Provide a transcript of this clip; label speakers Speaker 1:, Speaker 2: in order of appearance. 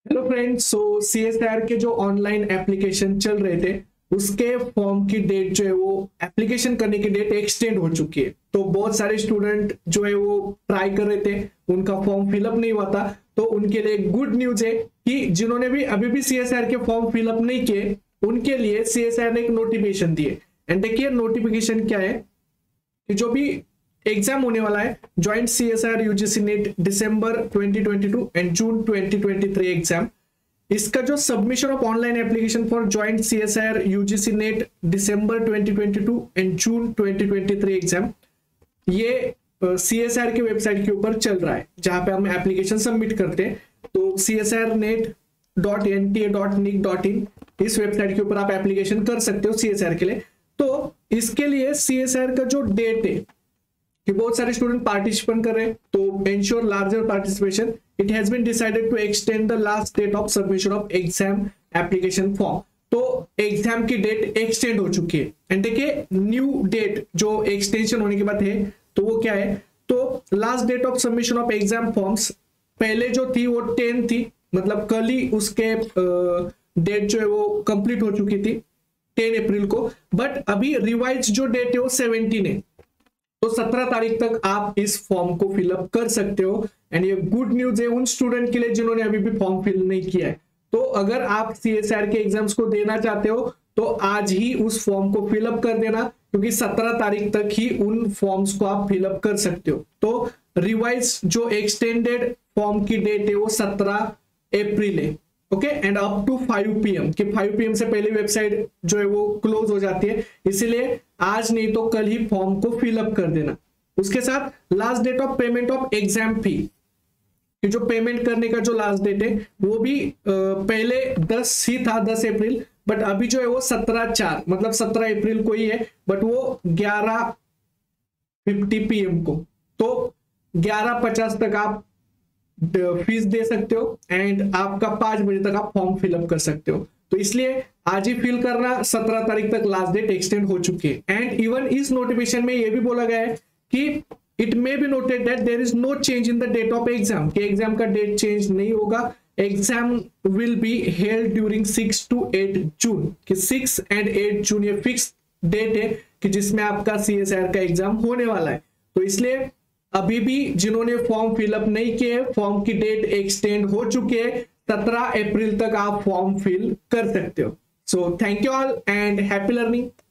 Speaker 1: Hello friends. सो CSR के जो online application चल रहे थे उसके फॉर्म की डेट जो है वो एप्लीकेशन करने की डेट एक्सटेंड हो चुकी है। तो बहुत सारे स्टूडेंट जो है वो ट्राई कर रहे थे, उनका फॉर्म फिलअप नहीं हुआ था। तो उनके लिए गुड न्यूज है कि जिन्होंने भी अभी भी सीएसआर के फॉर्म फिलअप नहीं किए उनके लिए सीएसआर ने एक नोटिफिकेशन दिए। एंड देखिए नोटिफिकेशन क्या है कि जो भी एग्जाम होने वाला है joint CSIR UGC NET December 2022 and June 2023 exam, इसका जो submission of online application for joint CSIR UGC NET December 2022 and June 2023 exam, ये सीएसआर के वेबसाइट के ऊपर चल रहा है जहां पे हम एप्लीकेशन सबमिट करते हैं। तो csrnet.nta.nic.in इस वेबसाइट के ऊपर आप एप्लीकेशन कर सकते हो सीएसआर के लिए। तो इसके लिए सीएसआर का जो डेट है कि बहुत सारे स्टूडेंट पार्टिसिपेट कर रहे हैं, तो ensure larger participation it has been decided to extend the last date of submission of exam application form. तो एग्जाम की डेट एक्सटेंड हो चुकी है। एंड देखिए न्यू डेट जो एक्सटेंशन होने के बाद है तो वो क्या है, तो last date of submission of exam forms पहले जो थी वो 10 थी, मतलब कल ही उसके डेट जो है वो कंप्लीट हो चुकी थी 10 अप्रैल को। बट अभी रिवाइज जो डेट है वो 17 है, तो 17 तारीख तक आप इस फॉर्म को फिलअप कर सकते हो। एंड ये गुड न्यूज है उन स्टूडेंट के लिए जिन्होंने अभी भी फॉर्म फिल नहीं किया है। तो अगर आप सीएसआर के एग्जाम्स को देना चाहते हो तो आज ही उस फॉर्म को फिलअप कर देना, क्योंकि 17 तारीख तक ही उन फॉर्म्स को आप फिलअप कर सकते हो। तो रिवाइज जो एक्सटेंडेड फॉर्म की डेट है वो 17 अप्रैल है। Okay, and up to 5 PM कि 5 PM से पहले वेबसाइट जो है वो क्लोज हो जाती है, इसीलिए आज नहीं तो कल ही फॉर्म को फिलअप कर देना। उसके साथ last date of payment of exam fee, कि जो पेमेंट करने का जो लास्ट डेट है वो भी पहले 10 ही था, 10 अप्रैल, बट अभी जो है वो 17/4 मतलब 17 अप्रैल को ही है, बट वो 11:50 PM को। तो 11:50 तक आप फीस दे सकते हो एंड आपका 5 बजे तक आप फॉर्म फिलअप कर सकते हो। तो इसलिए आज ही फिल करना, 17 तारीख तक लास्ट डेट एक्सटेंड हो चुकी है। एंड इवन इस नोटिफिकेशन में यह भी बोला गया है कि it may be noted that there is no change in the date of exam, कि एग्जाम का डेट चेंज नहीं होगा। Exam will be held during 6 to 8 June, कि 6 and 8 जून ये फिक्स डेट है कि जिसमें आपका सीएसआर का एग्जाम होने वाला है। तो इसलिए अभी भी जिन्होंने फॉर्म फिलअप नहीं किए, फॉर्म की डेट एक्सटेंड हो चुकी है, 17 अप्रैल तक आप फॉर्म फिल कर सकते हो। So thank you all and happy learning.